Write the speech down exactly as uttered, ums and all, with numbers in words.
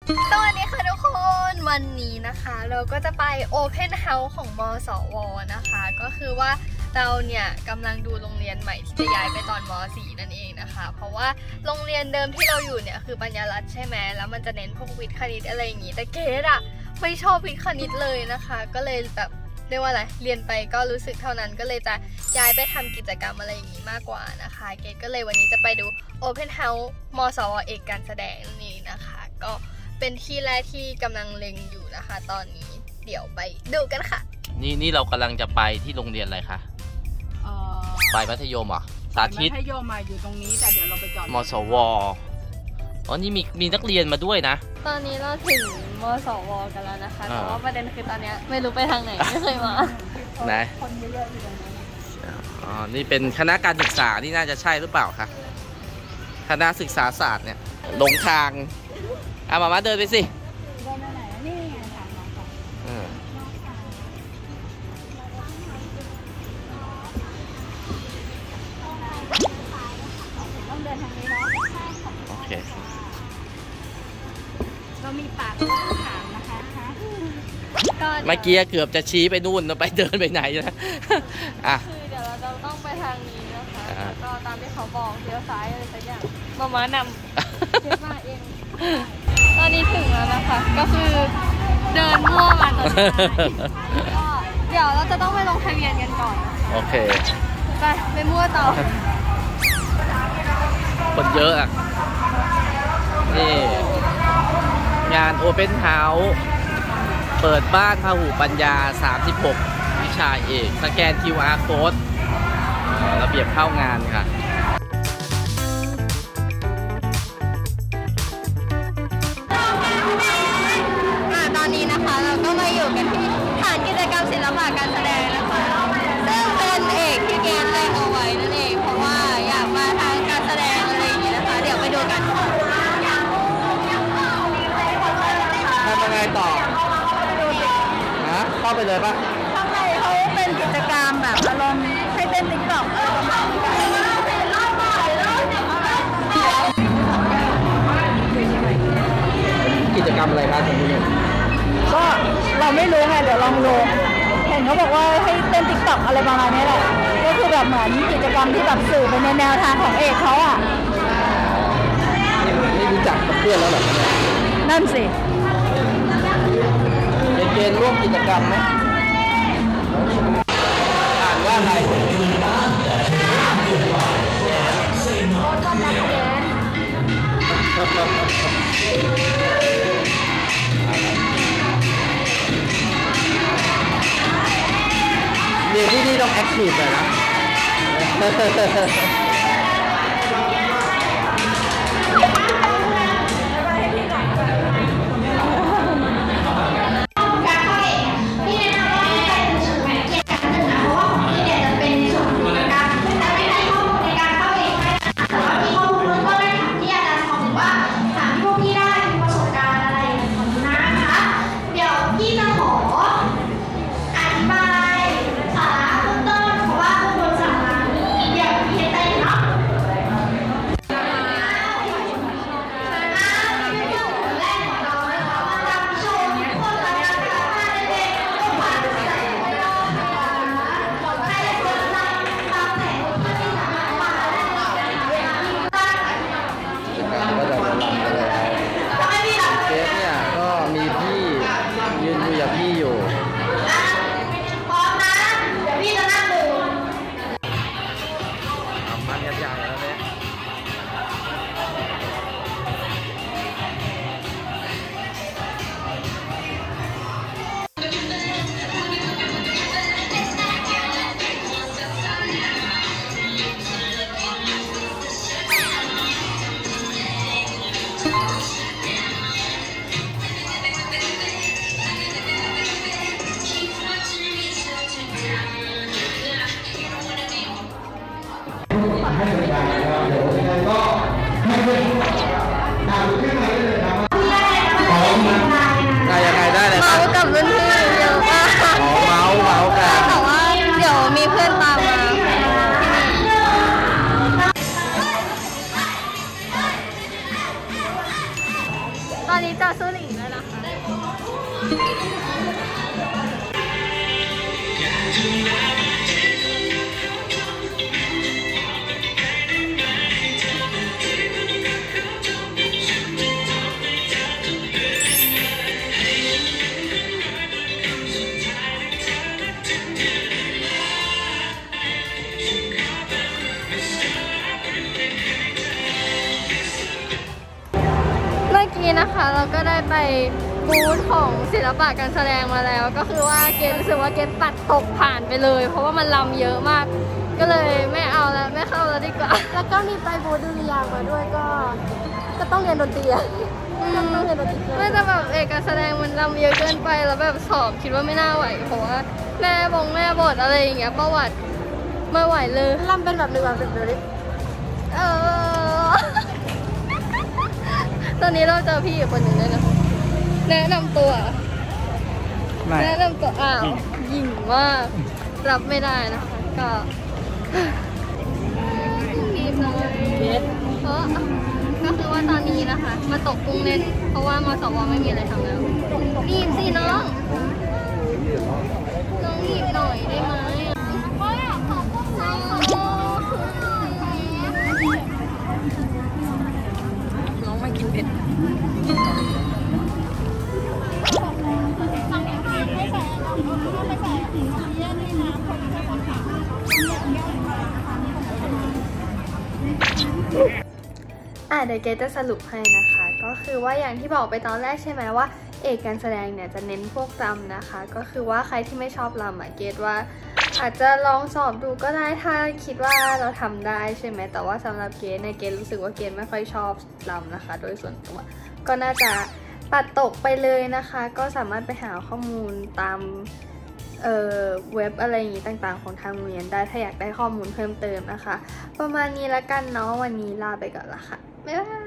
สวัสดีค่ะทุกคนวันนี้นะคะเราก็จะไป Open House ของมสว.นะคะก็คือว่าเราเนี่ยกำลังดูโรงเรียนใหม่ที่จะย้ายไปตอนม.สี่ นั่นเองนะคะเพราะว่าโรงเรียนเดิมที่เราอยู่เนี่ยคือปัญญารัตน์ใช่ไหมแล้วมันจะเน้นพวกวิทย์คณิตอะไรอย่างงี้แต่เกดอะไม่ชอบวิทย์คณิตเลยนะคะก็เลยแบบเรียกว่าอะไรเรียนไปก็รู้สึกเท่านั้นก็เลยจะย้ายไปทำกิจกรรมอะไรอย่างนี้มากกว่านะคะเกดก็เลยวันนี้จะไปดู Open House มสว.เอกการแสดงนี่นะคะก็เป็นที่แรกที่กำลังเล็งอยู่นะคะตอนนี้เดี๋ยวไปดูกันค่ะนี่นี่เรากำลังจะไปที่โรงเรียนอะไรคะไปมัธยมเหรอสาธิตมัธยมมาอยู่ตรงนี้แต่เดี๋ยวเราไปจอดมสว.อ๋อนี่มีมีนักเรียนมาด้วยนะตอนนี้เราถึงมสว.กันแล้วนะคะแต่ว่าประเด็นคือตอนนี้ไม่รู้ไปทางไหนไม่เคยมาไหนคนเยอะๆอยู่ตรงนั้นอ๋อนี่เป็นคณะการศึกษานี่น่าจะใช่หรือเปล่าคะคณะศึกษาศาสตร์เนี่ยหลงทางเอามามาเดินไปสิเดินไปไหนนี่ไงทางน้องเขาต้องเดินทางนี้เนาะโอเคเรามีปากถามนะคะเมื่อกี้เกือบจะชี้ไปนู่นแล้วไปเดินไปไหนนะอ่ะคือเดี๋ยวเราจะต้องไปทางนี้นะคะแล้วก็ตามที่เขาบอกเลี้ยวซ้ายอะไรสักอย่างมาม้านำเก็บมาเองตอนนี้ถึงแล้วนะคะก็คือเดินมั่วมาตอนนี้ก็เดี๋ยวเราจะต้องไปลงทะเบียนกันก่อนโอเคไปไปมั่วต่อคนเยอะอ่ะนี่งาน Open House เปิดบ้านพหุปัญญาสามสิบหกวิชาเอกสแกน คิว อาร์ Code ระเบียบเข้างานค่ะตอนนี้นะคะเราก็มาอยู่กันที่ฐานกิจกรรมศิลปะการแสดงนะคะซึ่งเป็นเอกที่เกณฑ์เล็งเอาไว้นั่นเองเพราะว่าอยากมาทางการแสดงอะไรอย่างนี้นะคะเดี๋ยวไปดูกันทำยังไงต่อนะเข้าไปเลยปะข้างในเขาเป็นกิจกรรมแบบอารมณ์ให้เต้นติ๊กต็อกเออประมาณนี้กิจกรรมอะไรครับตรงนี้ก็เราไม่รู้ไงเดี๋ยวลองดูเห็นเขาบอกว่าให้เต้นติ๊กต็อกอะไรประมาณนี้แหละก็คือแบบเหมือนกิจกรรมที่แบบสื่อไปในแนวทางของเอกเขาอ่ะนี่รู้จักกับเพื่อนแล้วเหรอนั่นสิเป็นเกณฑ์ร่วมกิจกรรมไหมอ่านว่าอะไรเรียนที่นี่ต้องแอคทีฟเลยนะอหรี่ด้วยนะคะเมื่อกี้นะคะเราก็ได้ไปบูธของศิลปะการแสดงมาแล้วก็คือว่าเกณฑ์รู้สึกว่าเกณฑ์ตัดตกผ่านไปเลยเพราะว่ามันลำเยอะมากก็เลยไม่เอาแล้วไม่เข้าแล้วดีกว่าแล้วก็มีไปบูธดุริยางค์มาด้วยก็ก็ต้องเรียนดนตรีก็ต้องเรียนดนตรีไม่แต่แบบเอกการแสดงมันลำเยอะเกินไปแล้วแบบสอบคิดว่าไม่น่าไหวเพราะว่าแม่บงแม่บทอะไรอย่างเงี้ยประวัติไม่ไหวเลยลำเป็นแบบหนึ่งแบบหนึ่งเลยเออตอนนี้เราเจอพี่อีกคนหนึ่งด้วยนะแนะนำตัวแนะนำตัวอ้าวหยิ่งมากรับไม่ได้นะคะก็พีบเลยเพราะก็คือว่าตอนนี้นะคะมาตกกุ้งเล่นเพราะว่ามสวไม่มีอะไรทำแล้วรีบสิน้องน้องรีบหน่อยได้ไหมน้องไม่กินเผ็ดอ่ะเดี๋ยวเกจะสรุปให้นะคะก็คือว่าอย่างที่บอกไปตอนแรกใช่ไหมว่าเอกการแสดงเนี่ยจะเน้นพวกรำนะคะก็คือว่าใครที่ไม่ชอบรำอ่ะเกตว่าอาจจะลองสอบดูก็ได้ถ้าคิดว่าเราทำได้ใช่ไหมแต่ว่าสำหรับเกตในเกตรู้สึกว่าเกตไม่ค่อยชอบรำนะคะโดยส่วนตัวก็น่าจะปัดตกไปเลยนะคะก็สามารถไปหาข้อมูลตามเอ่อเว็บอะไรอย่างนี้ต่างๆของทางโรงเรียนได้ถ้าอยากได้ข้อมูลเพิ่มเติมนะคะประมาณนี้ละกันเนาะวันนี้ลาไปก่อนละค่ะบ๊ายบาย